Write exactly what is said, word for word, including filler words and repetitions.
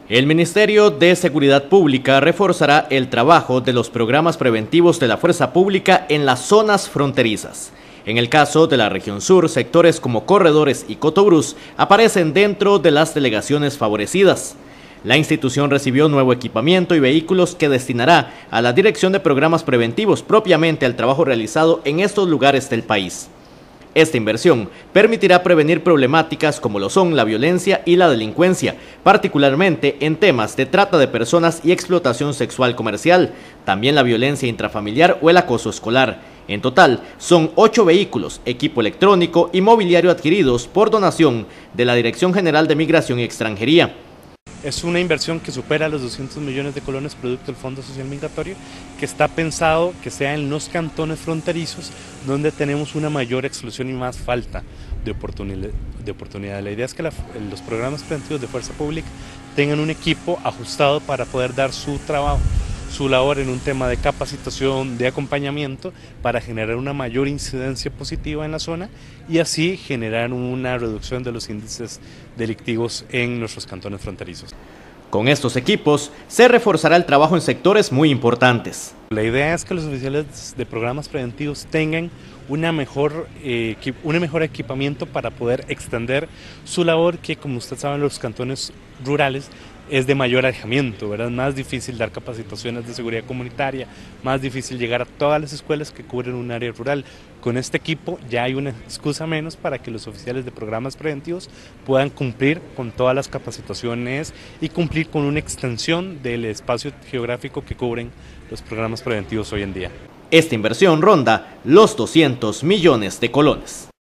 El Ministerio de Seguridad Pública reforzará el trabajo de los programas preventivos de la Fuerza Pública en las zonas fronterizas. En el caso de la región sur, sectores como Corredores y Cotobruz aparecen dentro de las delegaciones favorecidas. La institución recibió nuevo equipamiento y vehículos que destinará a la Dirección de Programas Preventivos propiamente al trabajo realizado en estos lugares del país. Esta inversión permitirá prevenir problemáticas como lo son la violencia y la delincuencia, particularmente en temas de trata de personas y explotación sexual comercial, también la violencia intrafamiliar o el acoso escolar. En total, son ocho vehículos, equipo electrónico y mobiliario adquiridos por donación de la Dirección General de Migración y Extranjería. Es una inversión que supera los doscientos millones de colones producto del Fondo Social Migratorio, que está pensado que sea en los cantones fronterizos donde tenemos una mayor exclusión y más falta de oportunidad. De oportunidad. La idea es que la, los programas preventivos de Fuerza Pública tengan un equipo ajustado para poder dar su trabajo, su labor en un tema de capacitación, de acompañamiento, para generar una mayor incidencia positiva en la zona y así generar una reducción de los índices delictivos en nuestros cantones fronterizos. Con estos equipos se reforzará el trabajo en sectores muy importantes. La idea es que los oficiales de programas preventivos tengan una mejor, eh, un mejor equipamiento para poder extender su labor, que como usted sabe en los cantones rurales es de mayor alejamiento, ¿verdad? Es más difícil dar capacitaciones de seguridad comunitaria, más difícil llegar a todas las escuelas que cubren un área rural. Con este equipo ya hay una excusa menos para que los oficiales de programas preventivos puedan cumplir con todas las capacitaciones y cumplir con una extensión del espacio geográfico que cubren los programas preventivos hoy en día. Esta inversión ronda los doscientos millones de colones.